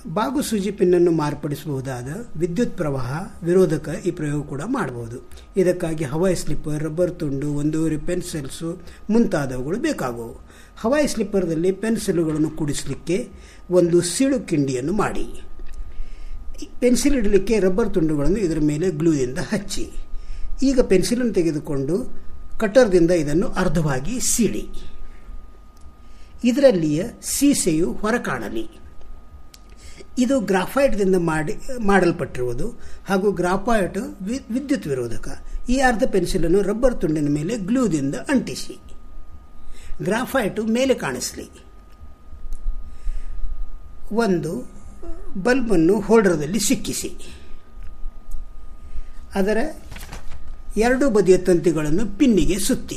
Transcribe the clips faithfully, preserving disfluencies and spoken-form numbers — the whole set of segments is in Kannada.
ಬಾಗು ಸೂಜಿ ಪಿನ್ನನ್ನು ಮಾರ್ಪಡಿಸಬಹುದಾದ ವಿದ್ಯುತ್ ಪ್ರವಾಹ ವಿರೋಧಕ ಈ ಪ್ರಯೋಗ ಕೂಡ ಮಾಡಬಹುದು. ಇದಕ್ಕಾಗಿ ಹವಾಯಿ ಸ್ಲಿಪ್ಪರ್, ರಬ್ಬರ್ ತುಂಡು, ಒಂದೂವರೆ ಪೆನ್ಸಿಲ್ಸು ಮುಂತಾದವುಗಳು ಬೇಕಾಗುವು. ಹವಾಯಿ ಸ್ಲಿಪ್ಪರ್ದಲ್ಲಿ ಪೆನ್ಸಿಲುಗಳನ್ನು ಕೂಡಿಸಲಿಕ್ಕೆ ಒಂದು ಸೀಳು ಕಿಂಡಿಯನ್ನು ಮಾಡಿ, ಪೆನ್ಸಿಲ್ ಇಡಲಿಕ್ಕೆ ರಬ್ಬರ್ ತುಂಡುಗಳನ್ನು ಇದರ ಮೇಲೆ ಗ್ಲೂದಿಂದ ಹಚ್ಚಿ. ಈಗ ಪೆನ್ಸಿಲನ್ನು ತೆಗೆದುಕೊಂಡು ಕಟರ್ದಿಂದ ಇದನ್ನು ಅರ್ಧವಾಗಿ ಸೀಳಿ. ಇದರಲ್ಲಿಯ ಸೀಸೆಯು ಹೊರಕಾಣಲಿ. ಇದು ಗ್ರಾಫೈಟ್ದಿಂದ ಮಾಡಿ ಮಾಡಲ್ಪಟ್ಟಿರುವುದು ಹಾಗೂ ಗ್ರಾಫೈಟ್ ವಿದ್ಯುತ್ ವಿರೋಧಕ. ಈ ಅರ್ಧ ಪೆನ್ಸಿಲನ್ನು ರಬ್ಬರ್ ತುಂಡಿನ ಮೇಲೆ ಗ್ಲೂದಿಂದ ಅಂಟಿಸಿ ಗ್ರಾಫೈಟು ಮೇಲೆ ಕಾಣಿಸಲಿ. ಒಂದು ಬಲ್ಬನ್ನು ಹೋಲ್ಡರ್ದಲ್ಲಿ ಸಿಕ್ಕಿಸಿ ಅದರ ಎರಡು ಬದಿಯ ತಂತಿಗಳನ್ನು ಪಿನ್ನಿಗೆ ಸುತ್ತಿ.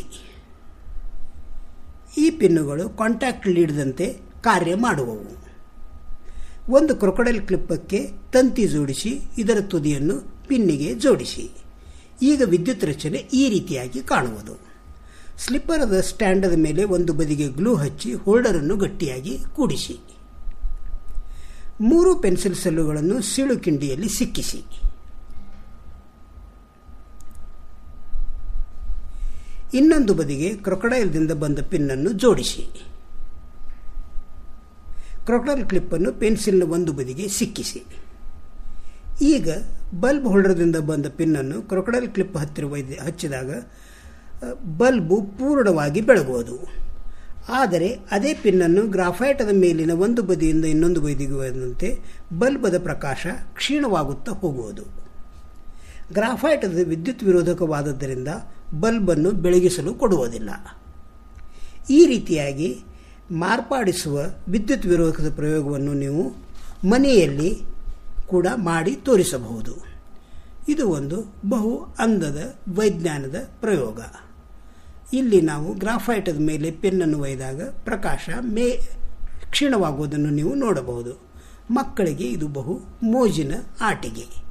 ಈ ಪಿನ್ನುಗಳು ಕಾಂಟ್ಯಾಕ್ಟ್ ಲೀಡ್ದಂತೆ ಕಾರ್ಯ ಮಾಡುವವು. ಒಂದು ಕ್ರೊಕೊಡೈಲ್ ಕ್ಲಿಪ್ಪಕ್ಕೆ ತಂತಿ ಜೋಡಿಸಿ ಇದರ ತುದಿಯನ್ನು ಪಿನ್ನಿಗೆ ಜೋಡಿಸಿ. ಈಗ ವಿದ್ಯುತ್ ರಚನೆ ಈ ರೀತಿಯಾಗಿ ಕಾಣುವುದು. ಸ್ಲಿಪ್ಪರದ ಸ್ಟ್ಯಾಂಡದ ಮೇಲೆ ಒಂದು ಬದಿಗೆ ಗ್ಲೂ ಹಚ್ಚಿ ಹೋಲ್ಡರನ್ನು ಗಟ್ಟಿಯಾಗಿ ಕೂಡಿಸಿ. ಮೂರು ಪೆನ್ಸಿಲ್ ಸೆಲ್ಲುಗಳನ್ನು ಸೀಳು ಕಿಂಡಿಯಲ್ಲಿ ಸಿಕ್ಕಿಸಿ. ಇನ್ನೊಂದು ಬದಿಗೆ ಕ್ರೊಕೊಡೈಲ್ದಿಂದ ಬಂದ ಪಿನ್ನನ್ನು ಜೋಡಿಸಿ. ಕ್ರೊಕೊಡೈಲ್ ಕ್ಲಿಪ್ಪನ್ನು ಪೆನ್ಸಿಲ್ನ ಒಂದು ಬದಿಗೆ ಸಿಕ್ಕಿಸಿ. ಈಗ ಬಲ್ಬ್ ಹೋಲ್ಡರ್ದಿಂದ ಬಂದ ಪಿನ್ನನ್ನು ಕ್ರೊಕೊಡೈಲ್ ಕ್ಲಿಪ್ ಹತ್ತಿರ ಹಚ್ಚಿದಾಗ ಬಲ್ಬು ಪೂರ್ಣವಾಗಿ ಬೆಳಗುವುದು. ಆದರೆ ಅದೇ ಪಿನ್ನನ್ನು ಗ್ರಾಫೈಟದ ಮೇಲಿನ ಒಂದು ಬದಿಯಿಂದ ಇನ್ನೊಂದು ಬದಿಗೆ ಬಂದಂತೆ ಬಲ್ಬದ ಪ್ರಕಾಶ ಕ್ಷೀಣವಾಗುತ್ತಾ ಹೋಗುವುದು. ಗ್ರಾಫೈಟದ ವಿದ್ಯುತ್ ವಿರೋಧಕವಾದದ್ದರಿಂದ ಬಲ್ಬನ್ನು ಬೆಳಗಿಸಲು ಕೊಡುವುದಿಲ್ಲ. ಈ ರೀತಿಯಾಗಿ ಮಾರ್ಪಾಡಿಸುವ ವಿದ್ಯುತ್ ವಿರೋಧಕದ ಪ್ರಯೋಗವನ್ನು ನೀವು ಮನೆಯಲ್ಲಿ ಕೂಡ ಮಾಡಿ ತೋರಿಸಬಹುದು. ಇದು ಒಂದು ಬಹು ಅಂದದ ವೈಜ್ಞಾನದ ಪ್ರಯೋಗ. ಇಲ್ಲಿ ನಾವು ಗ್ರಾಫೈಟದ ಮೇಲೆ ಪೆನ್ನನ್ನು ಒಯ್ದಾಗ ಪ್ರಕಾಶ ಮೇ ಕ್ಷೀಣವಾಗುವುದನ್ನು ನೀವು ನೋಡಬಹುದು. ಮಕ್ಕಳಿಗೆ ಇದು ಬಹು ಮೋಜಿನ ಆಟಿಕೆ.